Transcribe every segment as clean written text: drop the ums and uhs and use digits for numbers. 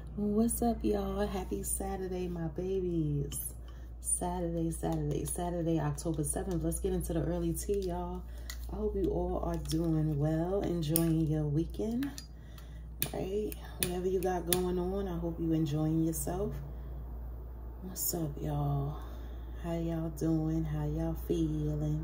What's up, y'all? Happy Saturday, my babies. Saturday, October 7th. Let's get into the early tea, y'all. I hope you all are doing well, enjoying your weekend, right? Whatever you got going on, I hope you enjoying yourself. What's up, y'all? How y'all doing? How y'all feeling?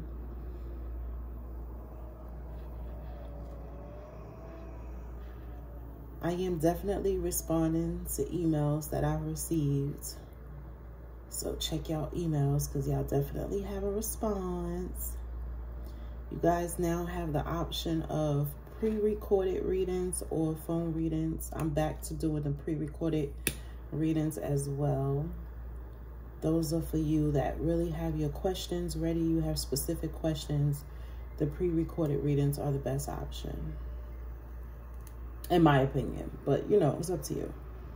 I am definitely responding to emails that I've received. So check y'all emails because y'all definitely have a response. You guys now have the option of pre-recorded readings or phone readings. I'm back to doing the pre-recorded readings as well. Those are for you that really have your questions ready. You have specific questions. The pre-recorded readings are the best option, in my opinion, but you know, it's up to you.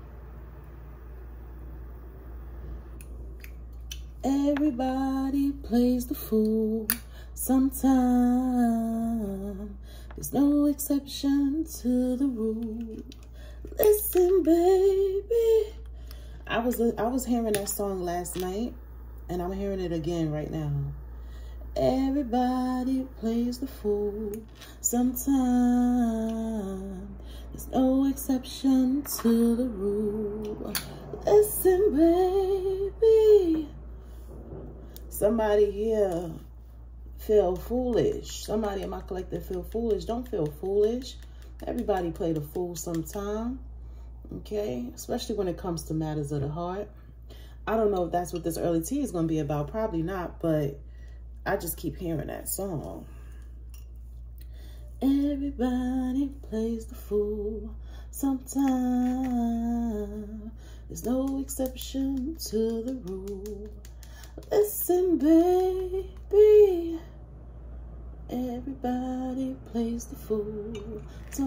Everybody plays the fool sometime. There's no exception to the rule. Listen, baby. I was hearing that song last night, and I'm hearing it again right now. Everybody plays the fool sometime. There's no exception to the rule. Listen, baby. Somebody here feel foolish. Somebody in my collective feel foolish. Don't feel foolish. Everybody play the fool sometime. Okay? Especially when it comes to matters of the heart. I don't know if that's what this early tea is going to be about. Probably not, but I just keep hearing that song. Everybody plays the fool sometime. There's no exception to the rule. Listen, baby. Everybody plays the fool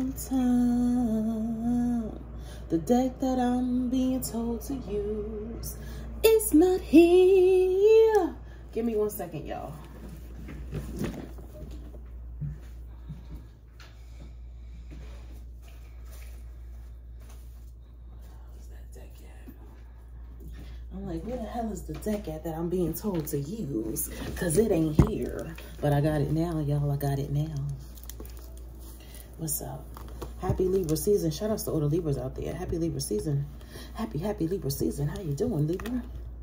sometime. The deck that I'm being told to use is not here. Give me 1 second, y'all. Where's that deck at? I'm like, where the hell is the deck at that I'm being told to use? Because it ain't here. But I got it now, y'all. I got it now. What's up? Happy Libra season. Shout outs to all the Libras out there. Happy Libra season. Happy Libra season. How you doing, Libra?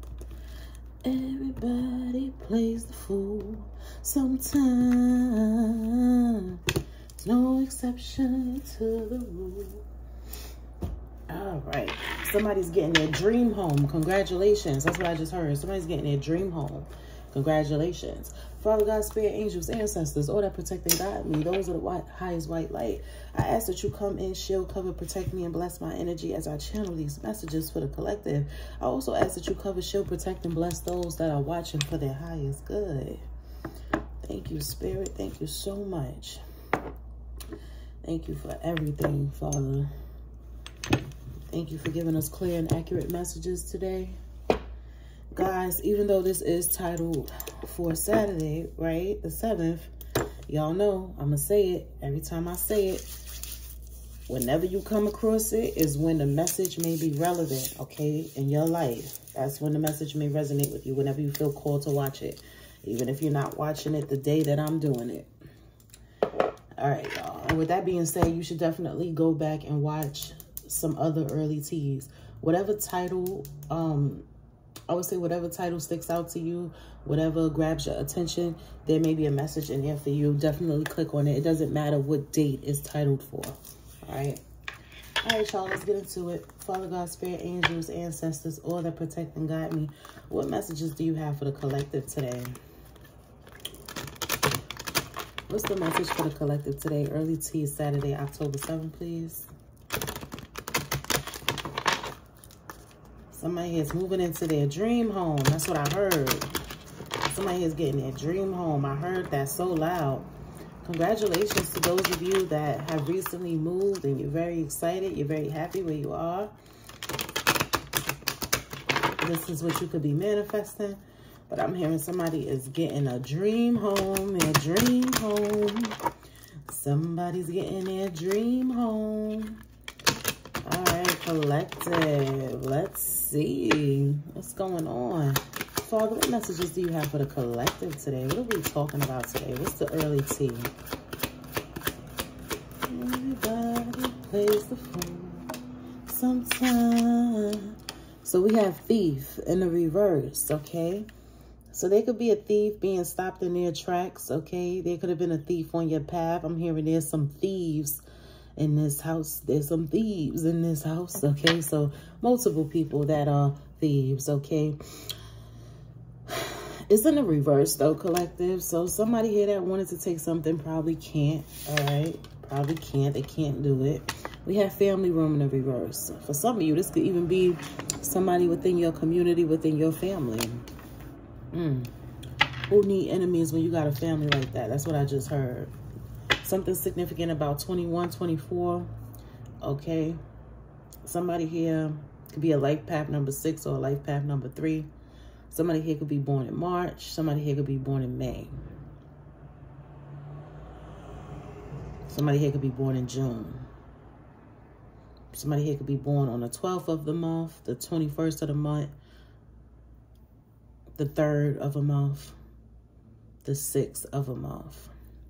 Everybody plays the fool sometime. There's no exception to the rule. All right. Somebody's getting their dream home. Congratulations. That's what I just heard. Somebody's getting their dream home. Congratulations. Father God, Spirit, angels, ancestors, all that protect and guide me. Those are the highest white light. I ask that you come in, shield, cover, protect me, and bless my energy as I channel these messages for the collective. I also ask that you cover, shield, protect, and bless those that are watching for their highest good. Thank you, Spirit. Thank you so much. Thank you for everything, Father. Thank you for giving us clear and accurate messages today. Guys, even though this is titled for Saturday, right, the 7th, y'all know I'm going to say it every time I say it. Whenever you come across it is when the message may be relevant, okay, in your life. That's when the message may resonate with you, whenever you feel called to watch it. Even if you're not watching it the day that I'm doing it. All right, y'all. And with that being said, you should definitely go back and watch some other early teas. Whatever title, I would say whatever title sticks out to you, whatever grabs your attention, there may be a message in there for you. Definitely click on it. It doesn't matter what date it's titled for. All right. All right, y'all, let's get into it. Father God, Spirit, angels, ancestors, all that protect and guide me. What messages do you have for the collective today? What's the message for the collective today? Early tea, Saturday, October 7th, please. Somebody is moving into their dream home. That's what I heard. Somebody is getting their dream home. I heard that so loud. Congratulations to those of you that have recently moved and you're very excited. You're very happy where you are. This is what you could be manifesting. But I'm hearing somebody is getting a dream home. Their dream home. Somebody's getting their dream home. All right, collective. Let's see what's going on. Father, what messages do you have for the collective today? What are we talking about today? What's the early tea? Everybody plays the fool sometime. So we have thief in the reverse, okay? So there could be a thief being stopped in their tracks, okay? There could have been a thief on your path. I'm hearing there's some thieves in this house. There's some thieves in this house, okay? So multiple people that are thieves, okay? It's in the reverse, though, collective. So somebody here that wanted to take something probably can't, all right? Probably can't. They can't do it. We have family room in the reverse. For some of you, this could even be somebody within your community, within your family. Who need enemies when you got a family like that? That's what I just heard. Something significant about 21, 24. Okay. Somebody here could be a life path number 6 or a life path number 3. Somebody here could be born in March. Somebody here could be born in May. Somebody here could be born in June. Somebody here could be born on the 12th of the month, the 21st of the month, the 3rd of a month, the 6th of a month.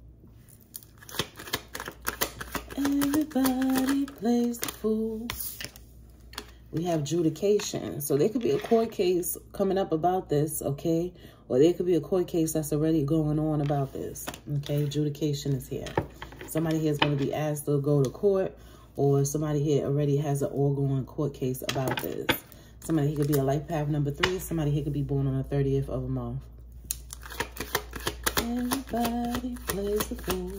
Everybody plays the fool. We have adjudication. So there could be a court case coming up about this, okay? Or there could be a court case that's already going on about this, okay? Adjudication is here. Somebody here is going to be asked to go to court, or somebody here already has an ongoing court case about this. Somebody here could be a life path number 3. Somebody here could be born on the 30th of a month. Everybody plays the fool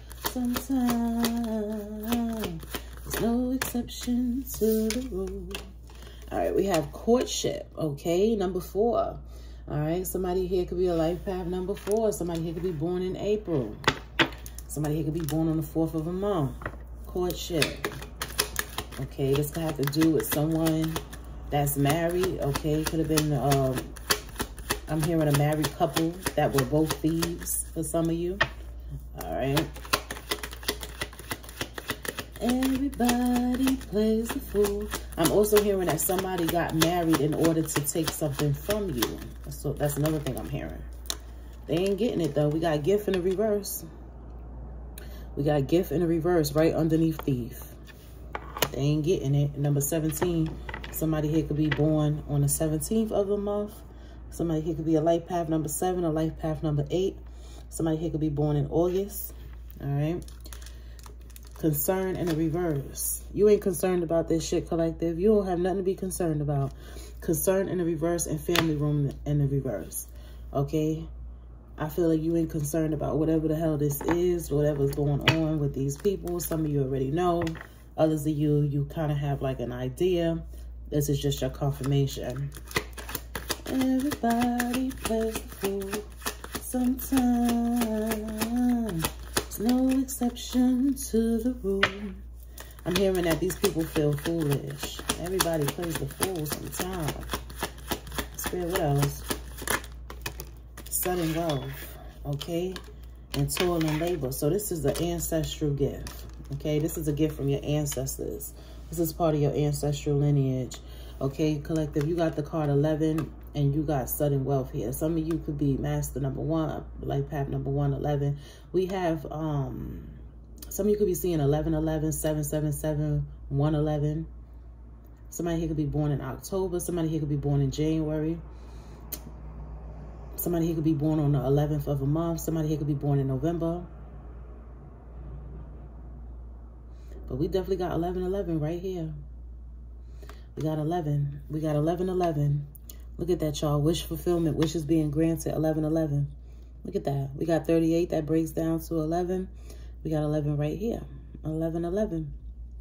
sometimes. There's no exception to the rule. All right, we have courtship, okay? Number 4. All right, somebody here could be a life path number 4. Somebody here could be born in April. Somebody here could be born on the 4th of a month. Courtship. Okay, this could have to do with someone that's married, okay? Could have been, I'm hearing a married couple that were both thieves for some of you. All right. Everybody plays the fool. I'm also hearing that somebody got married in order to take something from you. So that's another thing I'm hearing. They ain't getting it, though. We got gift in the reverse. We got gift in the reverse right underneath thief. They ain't getting it. Number 17. Somebody here could be born on the 17th of the month. Somebody here could be a life path number 7 or life path number 8. Somebody here could be born in August. All right. Concern in the reverse. You ain't concerned about this shit, collective. You don't have nothing to be concerned about. Concern in the reverse and family room in the reverse. Okay. I feel like you ain't concerned about whatever the hell this is, whatever's going on with these people. Some of you already know. Others of you, you kind of have like an idea. This is just your confirmation. Everybody plays the fool sometimes. There's no exception to the rule. I'm hearing that these people feel foolish. Everybody plays the fool sometimes. Spirit, what else? Sudden wealth, okay? And toil and labor. So this is an ancestral gift, okay? This is a gift from your ancestors. This is part of your ancestral lineage. Okay, collective, you got the card 11 and you got sudden wealth here. Some of you could be master number 1, life path number 1, 11. We have, some of you could be seeing 11, 11, 7, 7, 7, 1, 11. Somebody here could be born in October. Somebody here could be born in January. Somebody here could be born on the 11th of a month. Somebody here could be born in November. But we definitely got 11, 11 right here. We got 11. We got 11, 11. Look at that, y'all. Wish fulfillment. Wishes being granted. 11, 11. Look at that. We got 38. That breaks down to 11. We got 11 right here. 11, 11.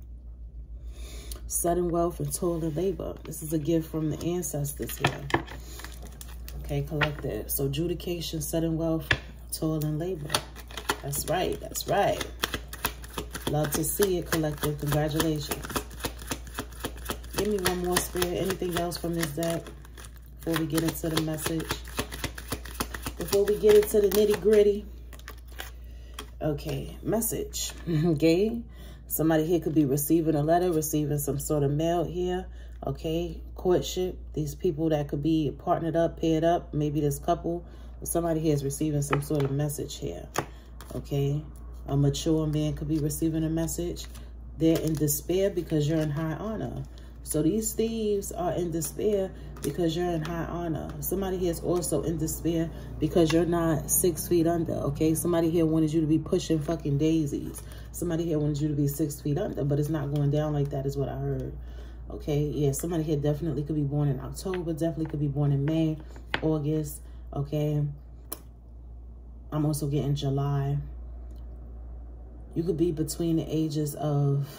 Sudden wealth and toil and labor. This is a gift from the ancestors here. Okay, collective. So adjudication, sudden wealth, toil and labor. That's right. That's right. Love to see it, collective. Congratulations. Give me one more, Spirit. Anything else from this deck before we get into the message? Before we get into the nitty gritty. Okay, message. Okay. Somebody here could be receiving a letter, receiving some sort of mail here. Okay, courtship. These people that could be partnered up, paired up. Maybe this couple. Somebody here is receiving some sort of message here. Okay, a mature man could be receiving a message. They're in despair because you're in high honor. So these thieves are in despair because you're in high honor. Somebody here is also in despair because you're not 6 feet under, okay? Somebody here wanted you to be pushing fucking daisies. Somebody here wanted you to be 6 feet under, but it's not going down like that is what I heard, okay? Yeah, somebody here definitely could be born in October, definitely could be born in May, August, okay? I'm also getting July. You could be between the ages of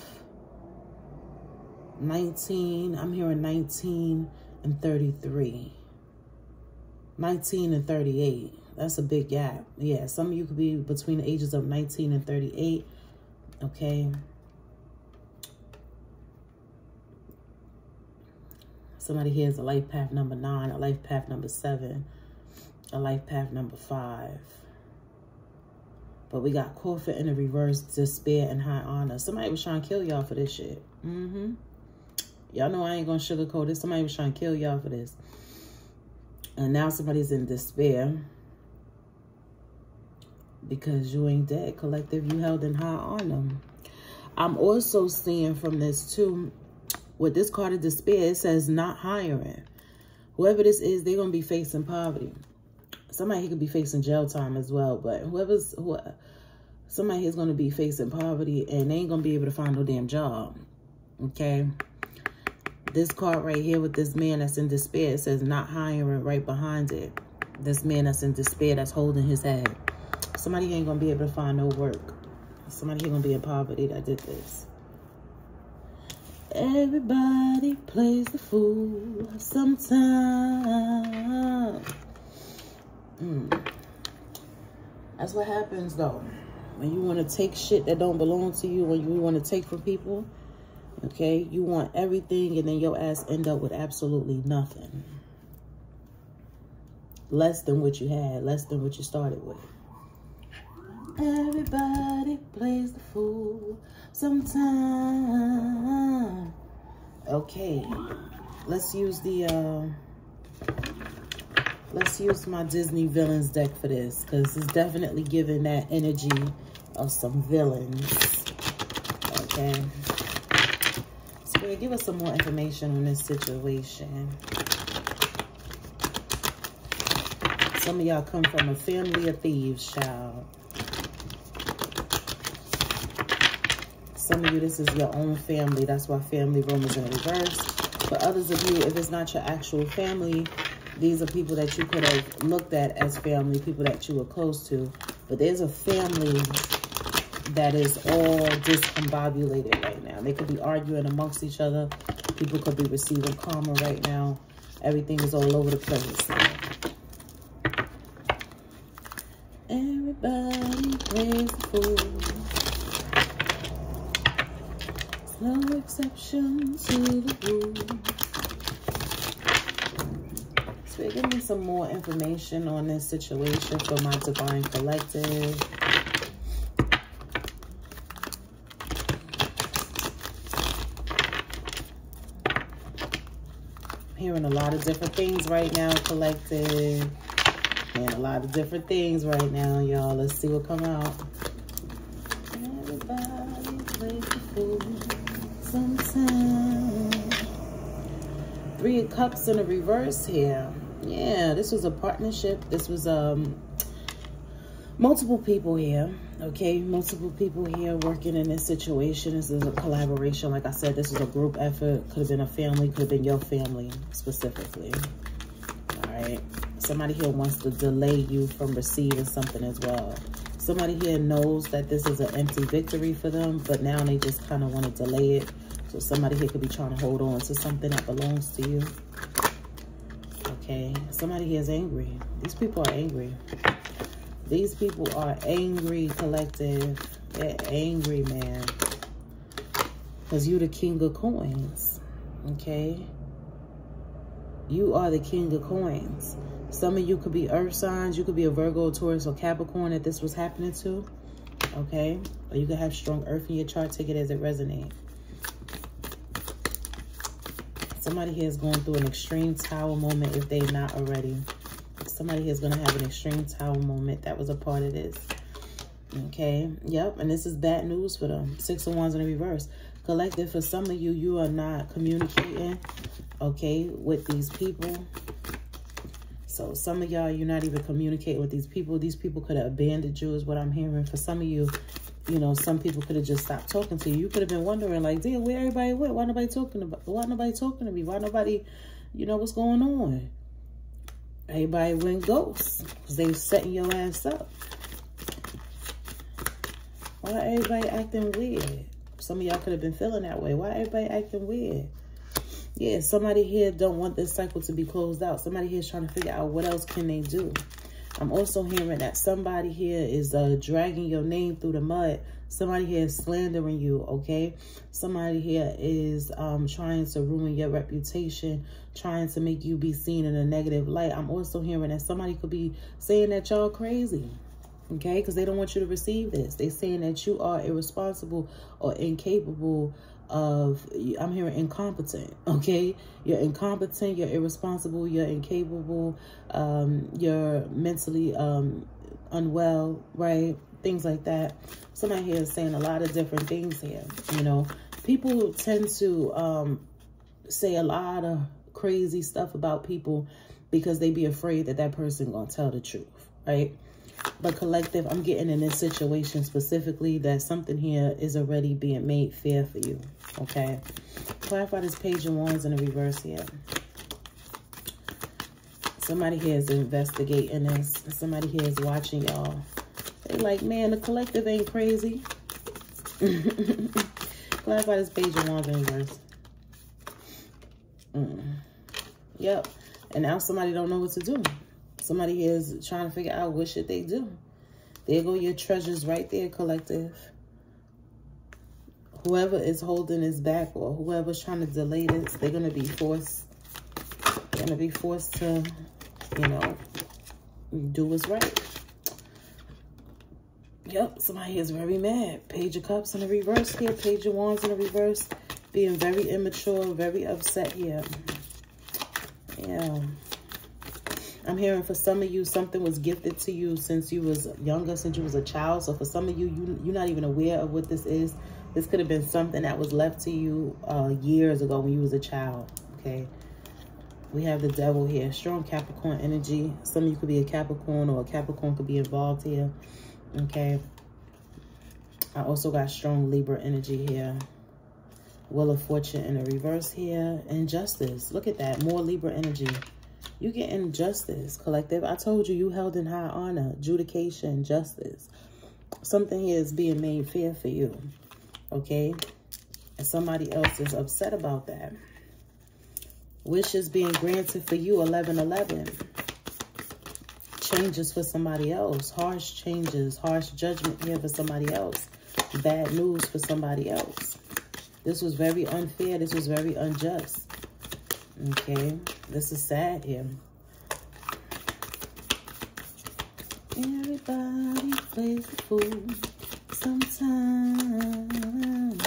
19, I'm hearing 19 and 33. 19 and 38. That's a big gap. Yeah, some of you could be between the ages of 19 and 38. Okay. Somebody here is a life path number 9, a life path number 7, a life path number 5. But we got Corford in the reverse, despair and high honor. Somebody was trying to kill y'all for this shit. Y'all know I ain't gonna sugarcoat it. Somebody was trying to kill y'all for this. And now somebody's in despair because you ain't dead, collective. You held in high honor. I'm also seeing from this too, with this card of despair, it says not hiring. Whoever this is, they're gonna be facing poverty. Somebody here could be facing jail time as well, but somebody here's gonna be facing poverty and they ain't gonna be able to find no damn job. Okay. This card right here with this man that's in despair, it says not hiring right behind it. This man that's in despair, that's holding his head. Somebody ain't going to be able to find no work. Somebody here going to be in poverty that did this. Everybody plays the fool sometime. That's what happens though. When you want to take shit that don't belong to you, when you want to take from people. Okay, you want everything and then your ass end up with absolutely nothing. Less than what you had, less than what you started with. Everybody plays the fool sometime. Okay, let's use my Disney villains deck for this, because it's definitely giving that energy of some villains. Okay. Give us some more information on this situation. Some of y'all come from a family of thieves, child. Some of you, this is your own family. That's why family room is in reverse. For others of you, if it's not your actual family, these are people that you could have looked at as family, people that you were close to. But there's a family that is all discombobulated right now. They could be arguing amongst each other. People could be receiving karma right now. Everything is all over the place. Everybody plays the fool. There's no exception to the rule. So give me some more information on this situation for my Divine Collective. Hearing a lot of different things right now, collective. And a lot of different things right now, y'all. Let's see what come out. Everybody plays the fool sometime. 3 of Cups in a reverse here. Yeah, this was a partnership. This was multiple people here. Okay, multiple people here working in this situation. This is a collaboration. Like I said, this is a group effort. Could have been a family, could have been your family specifically. All right. Somebody here wants to delay you from receiving something as well. Somebody here knows that this is an empty victory for them, but now they just kind of want to delay it. So somebody here could be trying to hold on to something that belongs to you. Okay. Somebody here is angry. These people are angry. These people are angry, collective. They're angry, man. Because you're the King of Coins. Okay? You are the King of Coins. Some of you could be earth signs. You could be a Virgo, Taurus, or Capricorn that this was happening to. okay? Or you could have strong earth in your chart. Take it as it resonates. Somebody here is going through an extreme tower moment if they're not already. Somebody here is going to have an extreme tower moment. That was a part of this. Okay. Yep. And this is bad news for them. 6 of Wands in the reverse. Collective, for some of you, you are not communicating, okay, with these people. So some of y'all, you're not even communicating with these people. These people could have abandoned you is what I'm hearing. For some of you, you know, some people could have just stopped talking to you. You could have been wondering, like, damn, where everybody went? Why nobody talking about? Why nobody talking to me? Why nobody, you know, what's going on? Everybody went ghosts because they was setting your ass up. Why everybody acting weird? Some of y'all could have been feeling that way. Why everybody acting weird? Yeah, somebody here don't want this cycle to be closed out. Somebody here is trying to figure out what else can they do. I'm also hearing that somebody here is dragging your name through the mud. Somebody here is slandering you, okay? Somebody here is trying to ruin your reputation, trying to make you be seen in a negative light. I'm also hearing that somebody could be saying that y'all crazy, okay? Because they don't want you to receive this. They're saying that you are irresponsible or incapable of, I'm hearing incompetent, okay? You're incompetent, you're irresponsible, you're incapable, you're mentally unwell, right? Things like that. Somebody here is saying a lot of different things here, you know. People tend to say a lot of crazy stuff about people because they be afraid that that person gonna tell the truth, right? But collective, I'm getting in this situation specifically that something here is already being made fair for you, okay? Clarify this Page of Wands in the reverse here. Somebody here is investigating this. Somebody here is watching y'all. They like, man, the collective ain't crazy. Clarify this Page of Wands in reverse. Yep. And now somebody don't know what to do. Somebody is trying to figure out what should they do. There go your treasures right there, collective. Whoever is holding this back or whoever's trying to delay this, they're going to be forced. They're going to be forced to, you know, do what's right. Yep, somebody is very mad. Page of Cups in the reverse here. Page of Wands in the reverse. Being very immature, very upset here. Yeah. I'm hearing for some of you, something was gifted to you since you was younger, since you was a child. So for some of you, you're not even aware of what this is. This could have been something that was left to you years ago when you was a child, okay? We have the Devil here. Strong Capricorn energy. Some of you could be a Capricorn or a Capricorn could be involved here, okay? I also got strong Libra energy here. Wheel of Fortune in the reverse here. And Justice. Look at that. More Libra energy. You get injustice, collective. I told you, you held in high honor, adjudication, justice. Something here is being made fair for you, okay? And somebody else is upset about that. Wishes being granted for you, 1111. Changes for somebody else. Harsh changes, harsh judgment here for somebody else. Bad news for somebody else. This was very unfair. This was very unjust. Okay, this is sad here. Everybody plays the fool sometimes.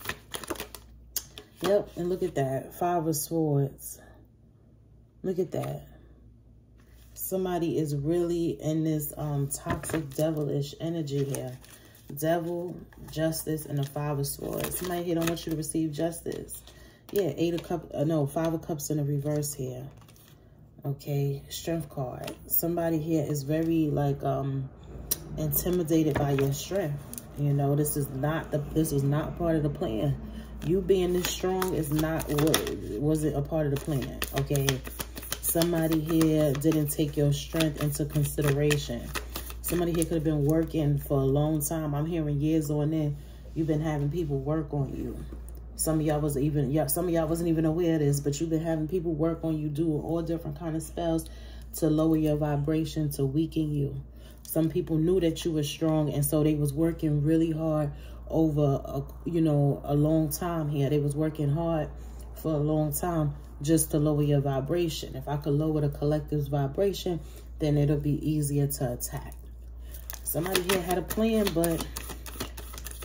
Yep, and look at that. 5 of Swords. Look at that. Somebody is really in this toxic, devilish energy here. Devil, justice, and the 5 of Swords. Somebody here don't want you to receive justice. Yeah, 8 of Cups, no, 5 of Cups in the reverse here. Okay, Strength card. Somebody here is very, like, intimidated by your strength. You know, this is not part of the plan. You being this strong is not, wasn't a part of the plan, okay? Somebody here didn't take your strength into consideration. Somebody here could have been working for a long time. I'm hearing years on end. You've been having people work on you. Some of y'all wasn't even aware of this, but you've been having people work on you, doing all different kind of spells to lower your vibration, to weaken you. Some people knew that you were strong, and so they was working really hard over, a long time here. They was working hard for a long time just to lower your vibration. If I could lower the collective's vibration, then it'll be easier to attack. Somebody here had a plan, but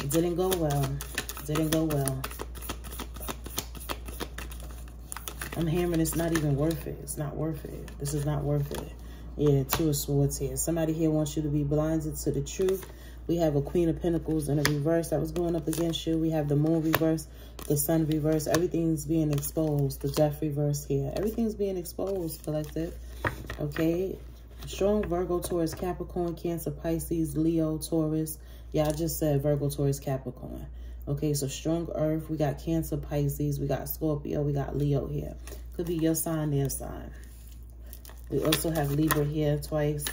Didn't go well. Didn't go well. I'm hearing it's not even worth it. It's not worth it. This is not worth it. Yeah, Two of Swords here. Somebody here wants you to be blinded to the truth. We have a Queen of Pentacles in a reverse that was going up against you. We have the Moon reverse, the Sun reverse. Everything's being exposed. The Death reverse here. Everything's being exposed, collective. Okay. Strong Virgo, Taurus, Capricorn, Cancer, Pisces, Leo, Taurus. Yeah, I just said Virgo, Taurus, Capricorn. Okay, so strong Earth. We got Cancer, Pisces. We got Scorpio. We got Leo here. Could be your sign, their sign. We also have Libra here twice.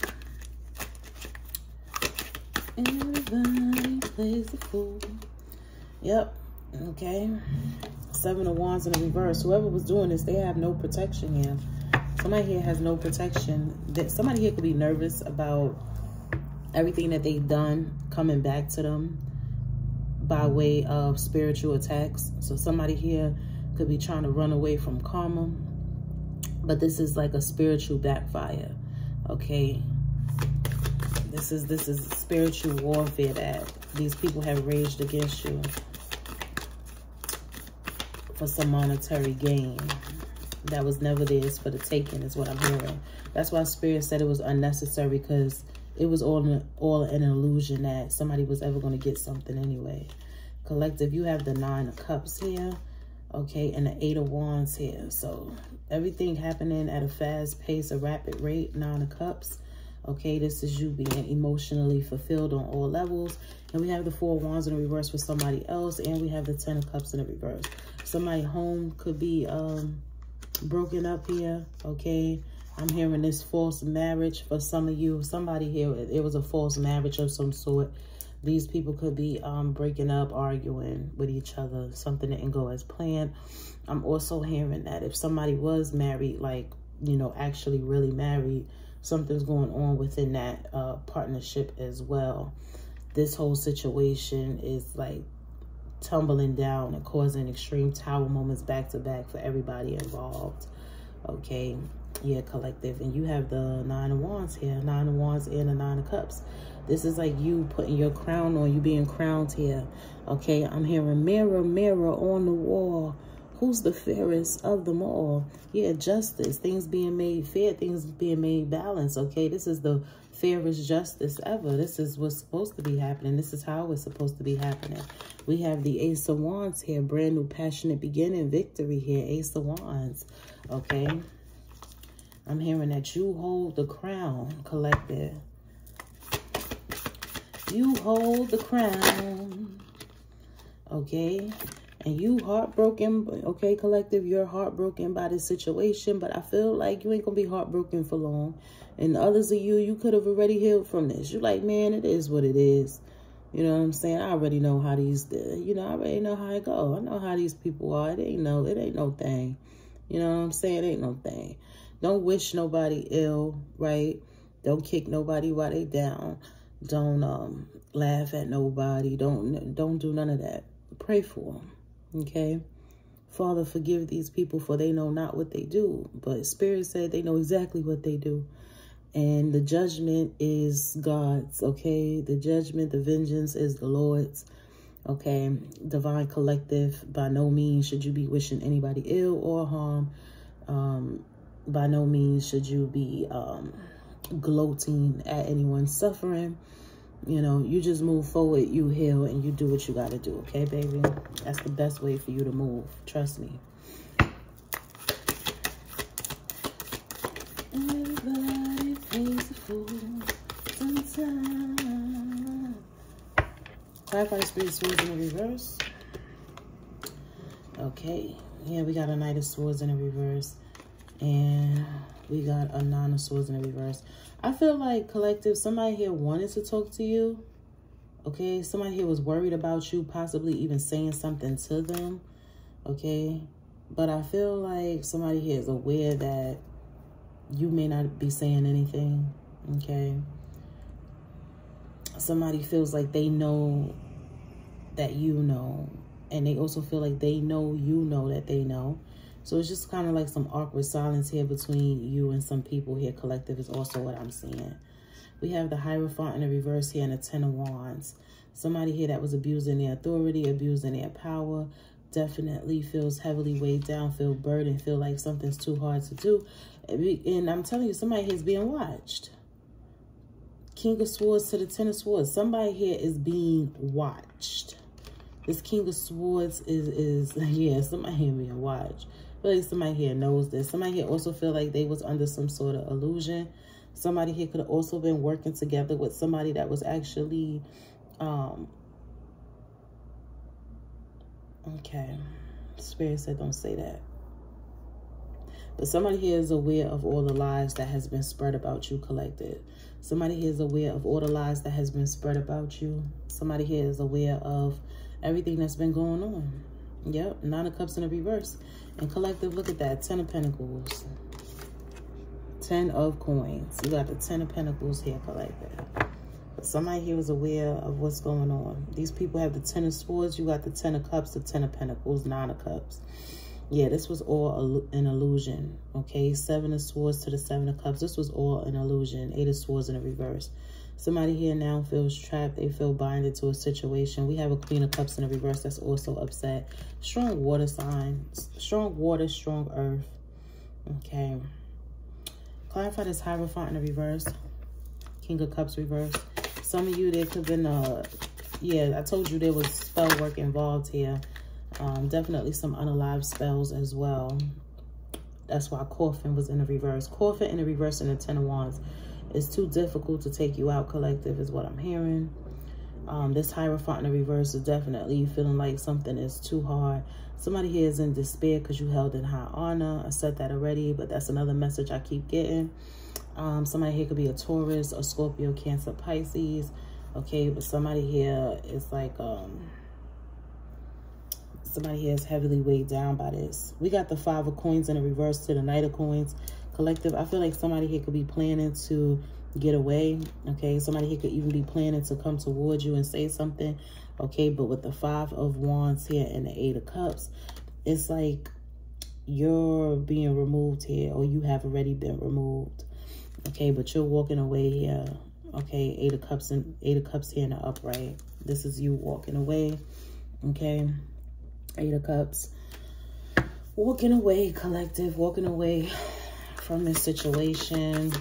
Everybody plays the fool. Yep. Okay. Seven of Wands in the reverse. Whoever was doing this, they have no protection here. Somebody here has no protection. Somebody here could be nervous about everything that they've done coming back to them by way of spiritual attacks. So somebody here could be trying to run away from karma. But this is like a spiritual backfire. Okay. This is spiritual warfare that these people have raged against you for some monetary gain that was never theirs for the taking, is what I'm hearing. That's why Spirit said it was unnecessary, because it was all an illusion that somebody was ever going to get something anyway. Collective, you have the Nine of Cups here, okay, and the Eight of Wands here. So everything happening at a fast pace, a rapid rate. Nine of Cups. Okay, this is you being emotionally fulfilled on all levels. And we have the Four of Wands in the reverse for somebody else. And we have the Ten of Cups in the reverse. Somebody's home could be broken up here. Okay, I'm hearing this false marriage for some of you. Somebody here, it was a false marriage of some sort. These people could be breaking up, arguing with each other. Something didn't go as planned. I'm also hearing that if somebody was married, like, you know, actually really married, something's going on within that partnership as well. This whole situation is like tumbling down and causing extreme tower moments back to back for everybody involved. Okay, yeah, collective. And you have the Nine of Wands here. Nine of Wands and the Nine of Cups. This is like you putting your crown on, you being crowned here. Okay, I'm hearing mirror, mirror on the wall. Who's the fairest of them all? Yeah, justice. Things being made fair. Things being made balanced. Okay, this is the fairest justice ever. This is what's supposed to be happening. This is how it's supposed to be happening. We have the Ace of Wands here. Brand new passionate beginning. Victory here. Ace of Wands. Okay. I'm hearing that you hold the crown, collective. You hold the crown. Okay. And you heartbroken, okay, collective, you're heartbroken by this situation, but I feel like you ain't going to be heartbroken for long. And others of you, you could have already healed from this. You're like, man, it is what it is. You know what I'm saying? I already know how these, you know, I already know how it go. I know how these people are. It ain't no thing. You know what I'm saying? It ain't no thing. Don't wish nobody ill, right? Don't kick nobody while they down. Don't laugh at nobody. Don't do none of that. Pray for them. Okay, Father, forgive these people, for they know not what they do. But Spirit said they know exactly what they do. And the judgment is God's, okay? The judgment, the vengeance is the Lord's, okay? Divine collective, by no means should you be wishing anybody ill or harm. By no means should you be gloating at anyone's suffering. You know, you just move forward, you heal, and you do what you got to do, okay, baby? That's the best way for you to move. Trust me. Everybody plays a fool sometimes. Clarify Spirit Swords in the reverse. Okay. Yeah, we got a Knight of Swords in the reverse. And we got a Nine of Swords in the reverse. I feel like, collective, somebody here wanted to talk to you. Okay, somebody here was worried about you, possibly even saying something to them. Okay, but I feel like somebody here is aware that you may not be saying anything. Okay, somebody feels like they know that you know, and they also feel like they know you know that they know. So it's just kind of like some awkward silence here between you and some people here. Collective is also what I'm seeing. We have the Hierophant in the reverse here and the Ten of Wands. Somebody here that was abusing their authority, abusing their power, definitely feels heavily weighed down, feel burdened, feel like something's too hard to do. And I'm telling you, somebody here is being watched. King of Swords to the Ten of Swords. Somebody here is being watched. This King of Swords is yeah, somebody here being watched. I feel like somebody here knows this. Somebody here also feel like they was under some sort of illusion. Somebody here could have also been working together with somebody that was actually, okay, Spirit said don't say that. But somebody here is aware of all the lies that has been spread about you, collective. Somebody here is aware of all the lies that has been spread about you. Somebody here is aware of everything that's been going on. Yep, 9 of Cups in the reverse. And collective, look at that, 10 of Pentacles. 10 of Coins. You got the 10 of Pentacles here, collective. But somebody here is aware of what's going on. These people have the 10 of Swords. You got the 10 of Cups, the 10 of Pentacles, 9 of Cups. Yeah, this was all an illusion, okay? 7 of Swords to the 7 of Cups. This was all an illusion. 8 of Swords in the reverse. Somebody here now feels trapped. They feel binded to a situation. We have a Queen of Cups in the reverse that's also upset. Strong water sign. Strong water, strong earth. Okay. Clarify this Hierophant in the reverse. King of Cups reverse. Some of you, there could have been, yeah, I told you there was spell work involved here. Definitely some unalive spells as well. That's why Coffin was in the reverse. Coffin in the reverse and the 10 of Wands. It's too difficult to take you out, collective, is what I'm hearing. This Hierophant in the reverse is definitely feeling like something is too hard. Somebody here is in despair because you held in high honor. I said that already, but that's another message I keep getting. Somebody here could be a Taurus, or Scorpio, Cancer, Pisces. Okay, but somebody here is like, somebody here is heavily weighed down by this. We got the 5 of Coins in the reverse to the Knight of Coins. Collective, I feel like somebody here could be planning to get away, okay? Somebody here could even be planning to come towards you and say something, okay? But with the 5 of Wands here and the 8 of Cups, it's like you're being removed here, or you have already been removed, okay? But you're walking away here, okay? 8 of Cups and 8 of Cups here in the upright. This is you walking away, okay? 8 of Cups. Walking away, collective, walking away from this situation.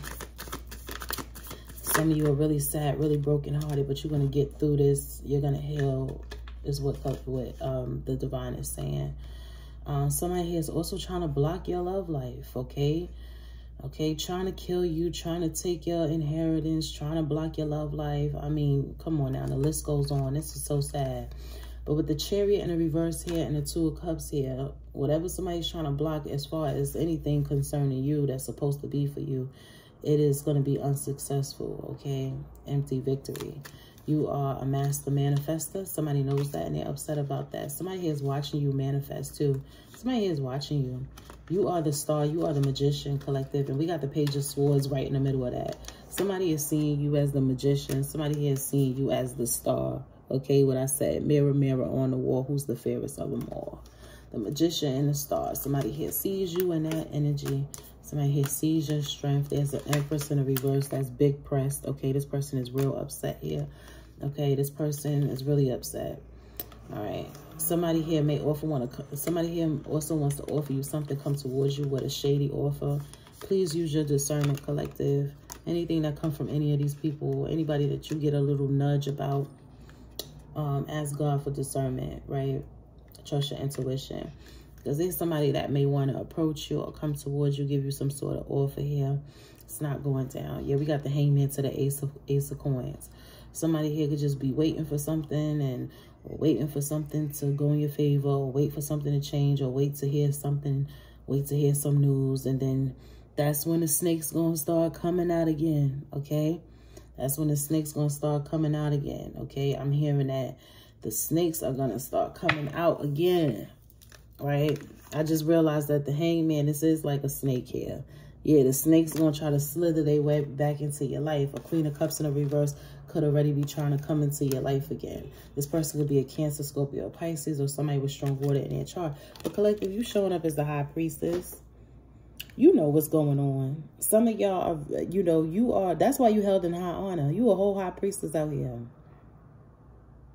Some of you are really sad, really brokenhearted, but you're going to get through this. You're going to heal, is what the divine is saying. Somebody here is also trying to block your love life, okay? Okay, trying to kill you, trying to take your inheritance, trying to block your love life. I mean, come on now, the list goes on. This is so sad. But with the Chariot in the reverse here and the 2 of Cups here, whatever somebody's trying to block as far as anything concerning you that's supposed to be for you, it is going to be unsuccessful, okay? Empty victory. You are a master manifester. Somebody knows that and they're upset about that. Somebody here is watching you manifest too. Somebody here is watching you. You are the star. You are the magician, collective. And we got the Page of Swords right in the middle of that. Somebody is seeing you as the magician. Somebody here is seeing you as the star. Okay, what I said, mirror, mirror on the wall, who's the fairest of them all? The magician and the star. Somebody here sees you in that energy. Somebody here sees your strength. There's an Empress in the reverse that's big pressed. Okay, this person is real upset here. Okay, this person is really upset. All right. Somebody here may somebody here also wants to offer you something, come towards you with a shady offer. Please use your discernment, collective. Anything that comes from any of these people, anybody that you get a little nudge about, ask God for discernment, right? Trust your intuition. Because there's somebody that may want to approach you or come towards you, give you some sort of offer here. It's not going down. Yeah, we got the Hangman to the Ace of Coins. Somebody here could just be waiting for something or waiting for something to go in your favor, or wait for something to change, or wait to hear something, wait to hear some news. And then that's when the snake's going to start coming out again, okay? That's when the snake's going to start coming out again, okay? I'm hearing that the snakes are going to start coming out again, right? I just realized that the Hangman, this is like a snake here. Yeah, the snake's going to try to slither their way back into your life. A Queen of Cups in the reverse could already be trying to come into your life again. This person could be a Cancer, Scorpio, Pisces, or somebody with strong water in their chart. But collective, you showing up as the High Priestess. You know what's going on. Some of y'all are, you know, you are, that's why you held in high honor. You a whole High Priestess out here.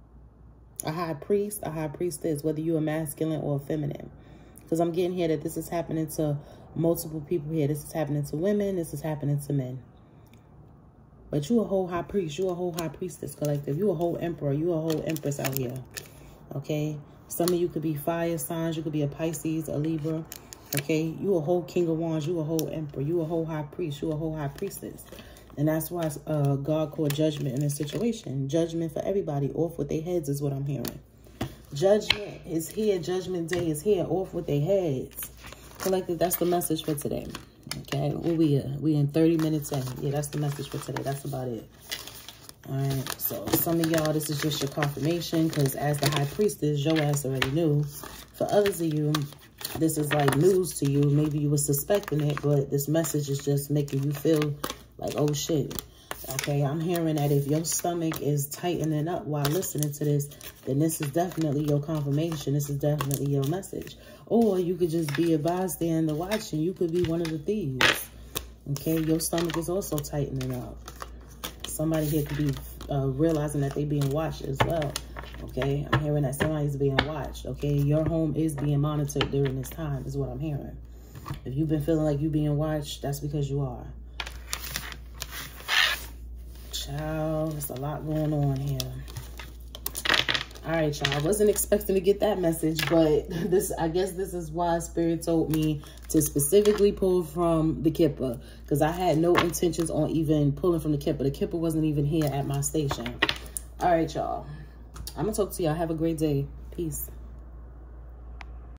A high priest, a high priestess, whether you're a masculine or a feminine. Because I'm getting here that this is happening to multiple people here. This is happening to women. This is happening to men. But you a whole high priest. You a whole high priestess collective. You a whole emperor. You a whole empress out here. Okay? Some of you could be fire signs. You could be a Pisces, a Libra. Okay? You a whole king of wands. You a whole emperor. You a whole high priest. You a whole high priestess. And that's why God called judgment in this situation. Judgment for everybody. Off with their heads is what I'm hearing. Judgment is here. Judgment day is here. Off with their heads. Collective, that's the message for today. Okay, where we at? We in 30 minutes in. Yeah, that's the message for today. That's about it. All right, so some of y'all, this is just your confirmation, because as the high priestess, your ass already knew. For others of you, this is like news to you. Maybe you were suspecting it, but this message is just making you feel like, oh shit. Okay, I'm hearing that if your stomach is tightening up while listening to this, then this is definitely your confirmation. This is definitely your message. Or you could just be a bystander watching. You could be one of the thieves. Okay, your stomach is also tightening up. Somebody here could be realizing that they're being watched as well. Okay, I'm hearing that somebody's being watched. Okay, your home is being monitored during this time is what I'm hearing. If you've been feeling like you're being watched, that's because you are. Child, there's a lot going on here. All right, y'all. I wasn't expecting to get that message, but I guess this is why Spirit told me to specifically pull from the Kippa, because I had no intentions on even pulling from the Kippa. The Kippa wasn't even here at my station. All right, y'all. I'm going to talk to y'all. Have a great day. Peace.